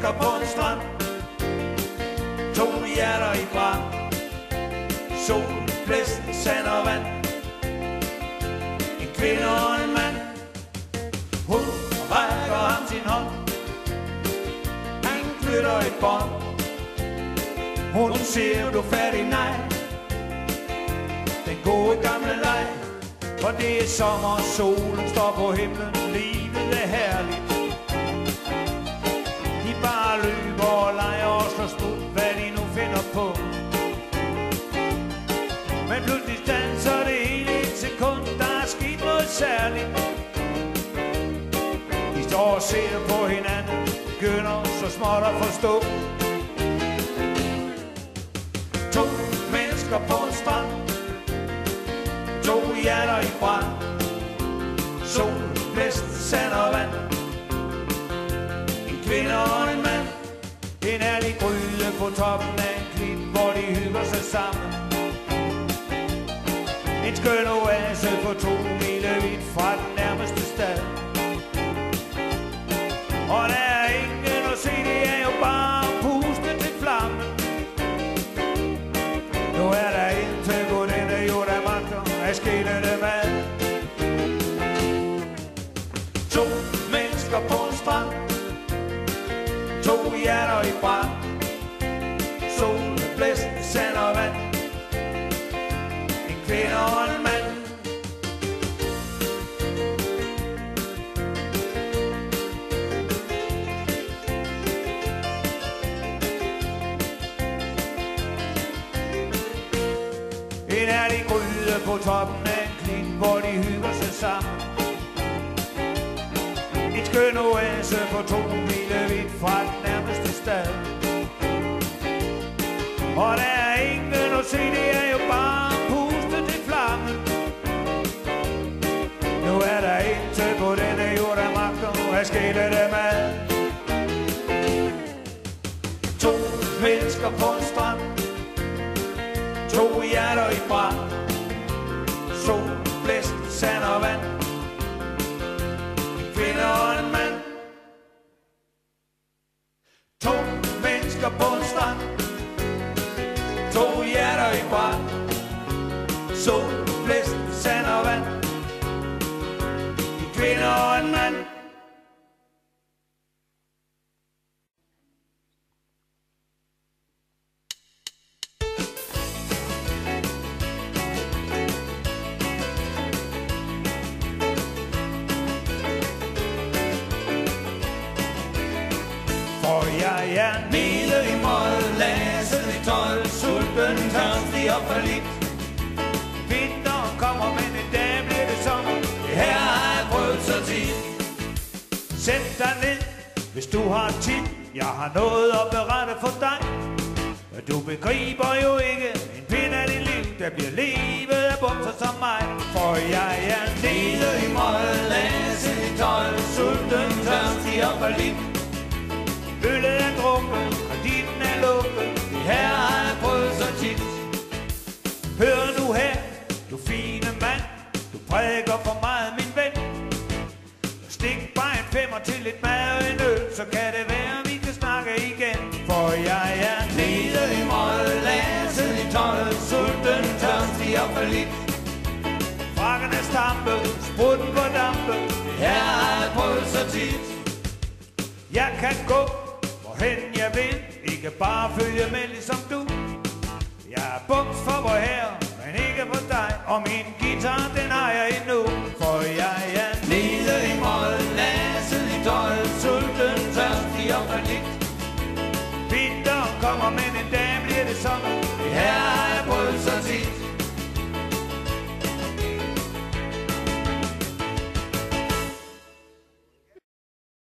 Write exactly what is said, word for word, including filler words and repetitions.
mennesker på en strand, to hjerter i brand, sol, blæst, sand og vand, en kvinde og en mand. Hun rækker ham sin hånd, han knytter et bånd. Hun siger, du er færdig, nej, den gode gamle leg. For det er sommer, solen står på himlen, livet er herligt. De bare løber og leger og slår smut, hvad de nu finder på. Men pludselig standser det hele i et sekund, der er sket noget særligt. De står og ser på hinanden, begynder så småt at forstå. To mennesker på en strand, to hjerter i brand, sol, blæst, sand og vand, en kvinde og en mand, en ærlig gryde på toppen af en klit, hvor de hygger sig sammen. En skøn oase på to milevidt fra den nærmeste stad. Og der er ingen at se, det er jo bare puste til flammen. Nu er der indtil på denne jord, der magter at skille dem ad. To mennesker på en strand, to hjerter i brand, sol, blæst, sand og vand, en kvinde og en mand. En ærlig gryde på toppen af en klit, hvor de hygger sig sammen. En skøn oase på to milevidt fra den nærmeste stad. Og der er ingen at se, det er jo bare puste til flammen. Nu er der intet på denne jord, der magter at skille dem ad. To mennesker på en strand, to hjerter i brand, sol, blæst, sand og vand, en kvinde og en mand. To mennesker på en strand, to hjerter i brand, sol, blæst, sand og vand, en kvinde og en mand. Jeg er nede i mål, læset i tolv, sulten, tørstig og forlit. Vinteren kommer, men en dag bliver det sommer, det her har jeg prøvet så tit. Sæt dig ned, hvis du har tid, jeg har noget at berette for dig. Du begriber jo ikke en pind af dit liv, der bliver levet af bumser som mig. For jeg er nede i mål, læset i tolv, sulten, tørstig og forlit. Øllet er drukket, kreditten er lukket, det her har jeg prøvet så tit. Hør nu her, du fine mand, du prædiker for meget, min ven. Stik bare en femmer til lidt mad og en øl, så kan det være, vi kan snakke igen. For jeg er nede i mål, læset i tolv, sulten, tørstig og forlit. Frakken er stampet, sprutten på dampe, det her har jeg prøvet så tit. Jeg kan gå hvorhen jeg vil, ikke bare følge med ligesom du. Jeg er bums for vor herre, men ikke for dig, og min